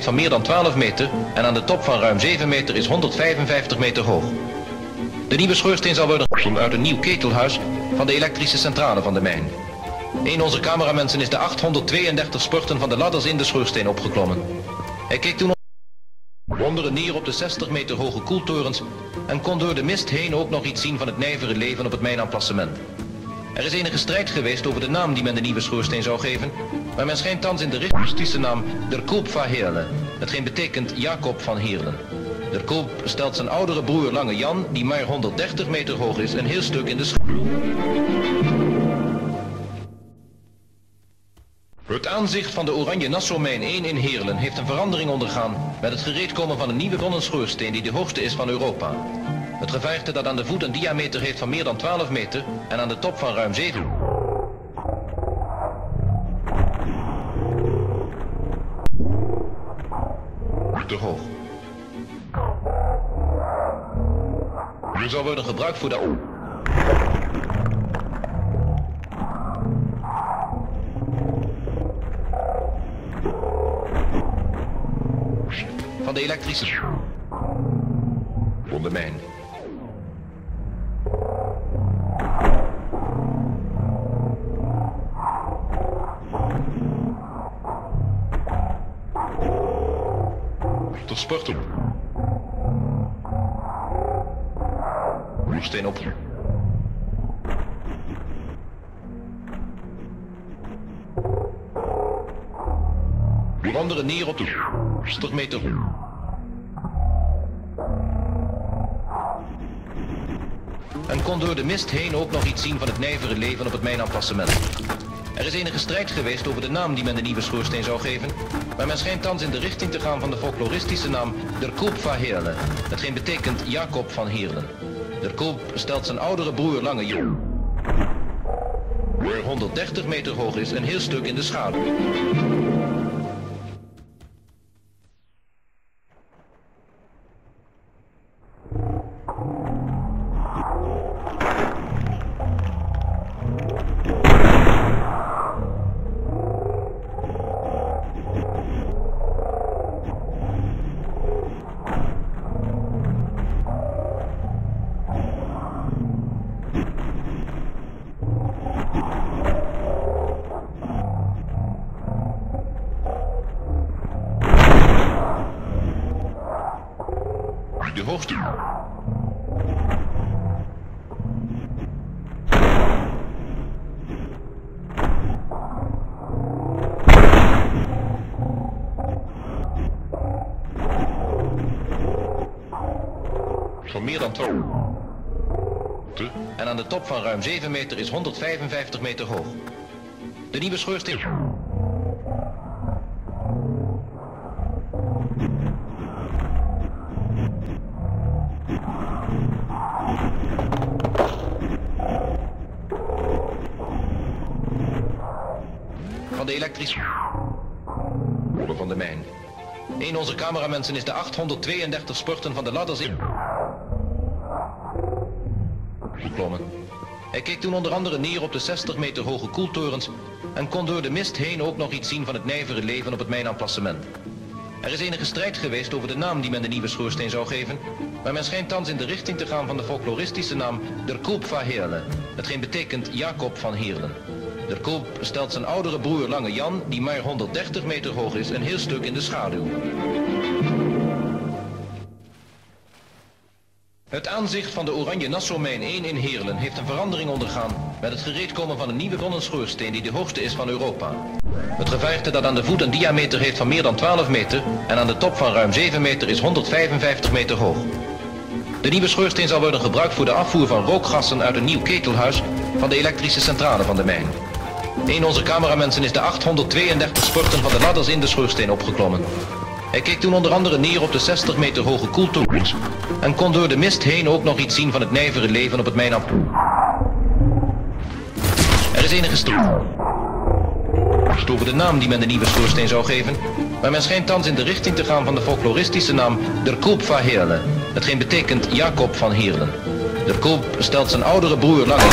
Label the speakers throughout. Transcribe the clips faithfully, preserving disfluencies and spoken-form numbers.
Speaker 1: van meer dan twaalf meter en aan de top van ruim zeven meter is honderdvijfenvijftig meter hoog. De nieuwe schoorsteen zal worden uit een nieuw ketelhuis van de elektrische centrale van de mijn. Een onze cameramensen is de achthonderdtweeëndertig spurten van de ladders in de schoorsteen opgeklommen. Hij keek toen wonderen neer op de zestig meter hoge koeltorens en kon door de mist heen ook nog iets zien van het nijvere leven op het mijnemplacement. Er is enige strijd geweest over de naam die men de nieuwe schoorsteen zou geven, maar men schijnt thans in de richting naam Der Koop van Heerlen, hetgeen betekent Jacob van Heerlen. Der Koop stelt zijn oudere broer Lange Jan, die maar honderddertig meter hoog is, een heel stuk in de schaduw. Het aanzicht van de Oranje Nassau-mijn één in Heerlen heeft een verandering ondergaan met het gereedkomen van een nieuwe bronnenschoorsteen die de hoogste is van Europa. Het gevaarte dat aan de voet een diameter heeft van meer dan twaalf meter en aan de top van ruim zeven te hoog. Die zal worden gebruikt voor de van de elektrische van de mijn. Te sporten. Steen op. Wanderen neer op de zestig meter. En kon door de mist heen ook nog iets zien van het nijvere leven op het mijnemplacement. Er is enige strijd geweest over de naam die men de nieuwe schoorsteen zou geven, maar men schijnt thans in de richting te gaan van de folkloristische naam Der Koop van Heerlen, hetgeen betekent Jacob van Heerlen. Der Koop stelt zijn oudere broer Lange Jan, die honderddertig meter hoog is, een heel stuk in de schaduw. De hoogste. Van meer dan twaalf. En aan de top van ruim zeven meter is honderdvijfenvijftig meter hoog. De nieuwe schoorsteen. Van de elektrische van de mijn. Een onze cameramensen is de achthonderdtweeëndertig spurten van de ladders in geklommen. Hij keek toen onder andere neer op de zestig meter hoge koeltorens en kon door de mist heen ook nog iets zien van het nijvere leven op het mijnemplacement. Er is enige strijd geweest over de naam die men de nieuwe schoorsteen zou geven, maar men schijnt thans in de richting te gaan van de folkloristische naam Der Koop van Heerlen, hetgeen betekent Jacob van Heerlen. Der Koop stelt zijn oudere broer Lange Jan, die maar honderddertig meter hoog is, een heel stuk in de schaduw. Het aanzicht van de Oranje Nassau-mijn één in Heerlen heeft een verandering ondergaan met het gereedkomen van een nieuwe bronnenschoorsteen die de hoogste is van Europa. Het gevaarte dat aan de voet een diameter heeft van meer dan twaalf meter en aan de top van ruim zeven meter is honderdvijfenvijftig meter hoog. De nieuwe schoorsteen zal worden gebruikt voor de afvoer van rookgassen uit een nieuw ketelhuis van de elektrische centrale van de mijn. Een onze cameramensen is de achthonderdtweeëndertig spurten van de ladders in de schoorsteen opgeklommen. Hij keek toen onder andere neer op de zestig meter hoge koeltorens en kon door de mist heen ook nog iets zien van het nijvere leven op het mijnemplacement. Er is enige strijd over de naam die men de nieuwe schoorsteen zou geven, maar men schijnt thans in de richting te gaan van de folkloristische naam Der Koop van Heerlen, hetgeen betekent Jacob van Heerlen. Der Koop stelt zijn oudere broer Lange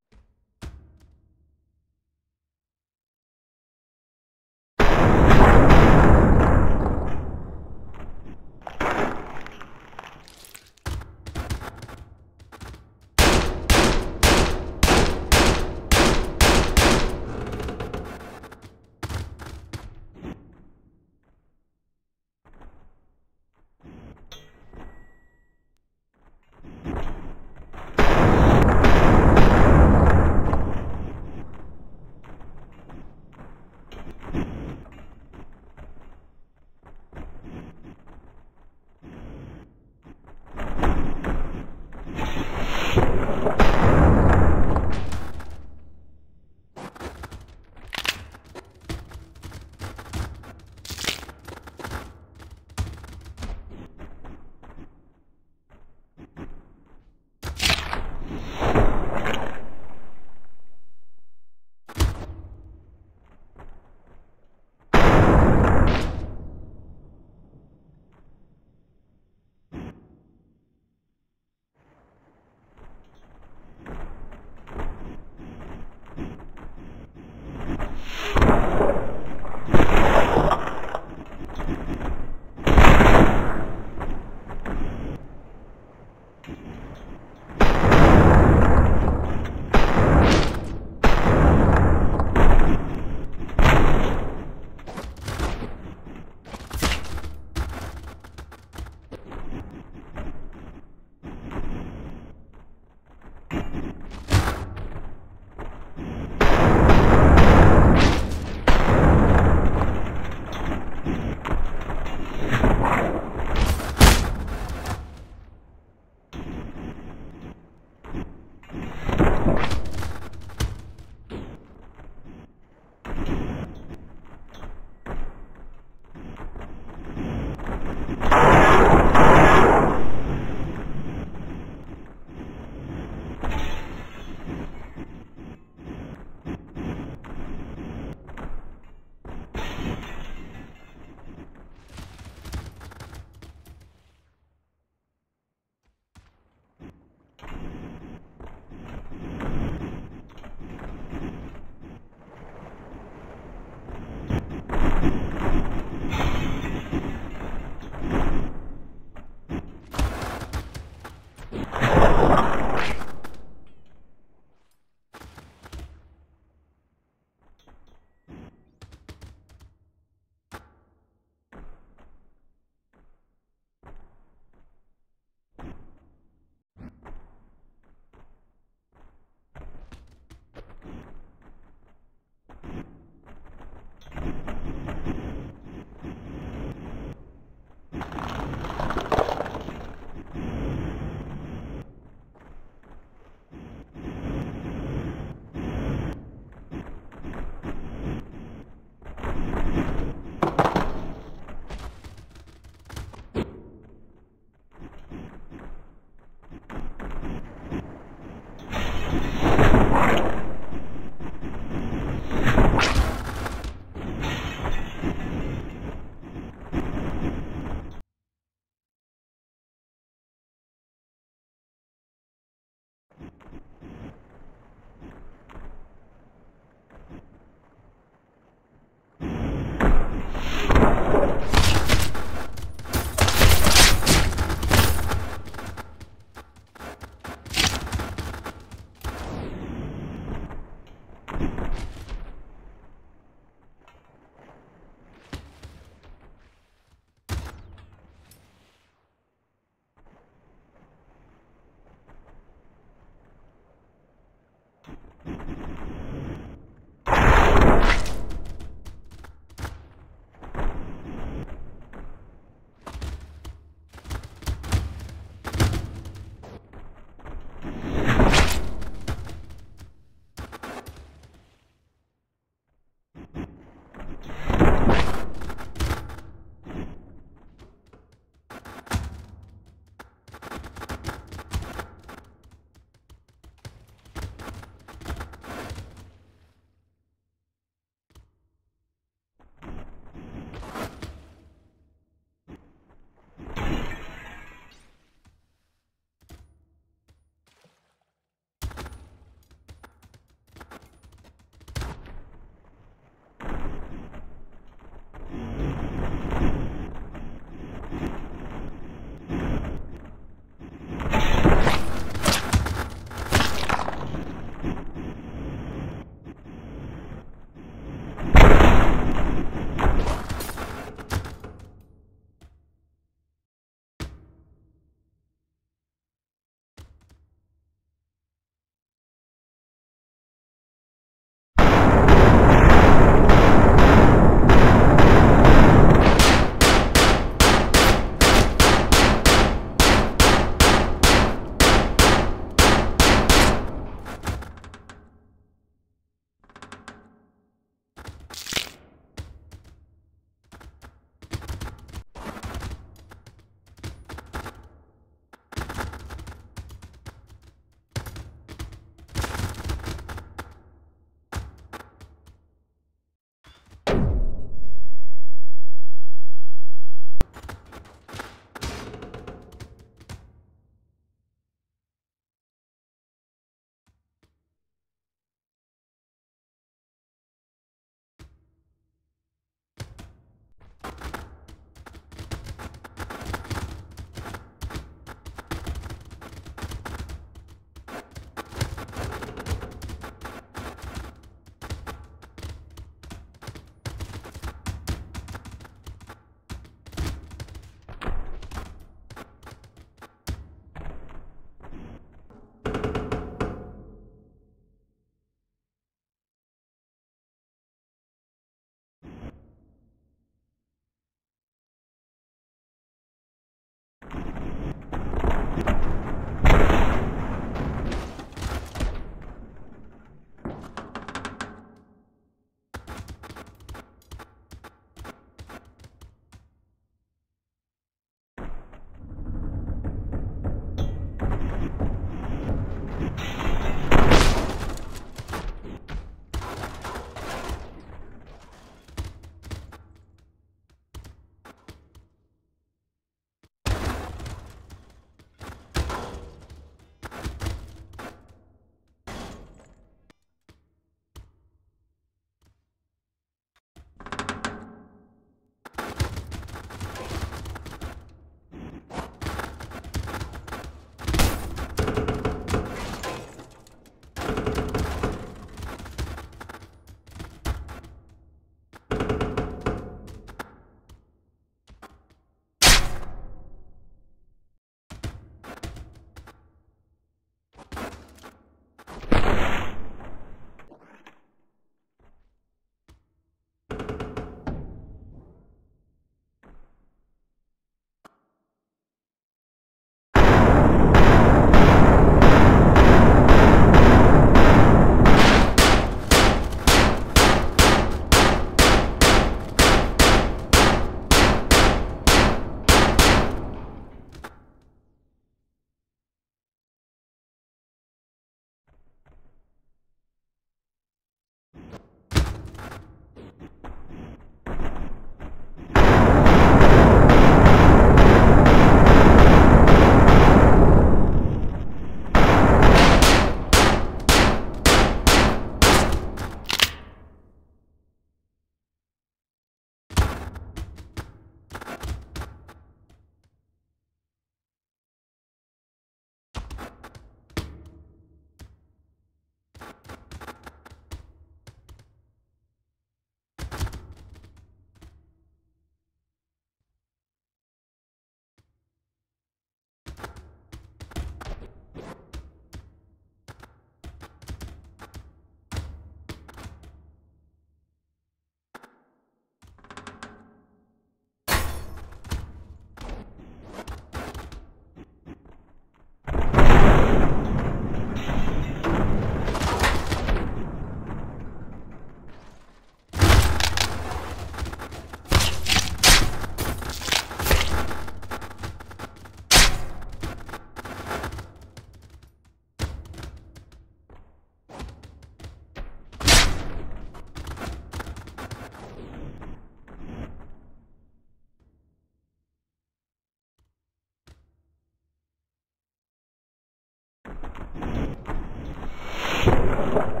Speaker 2: Overpowered.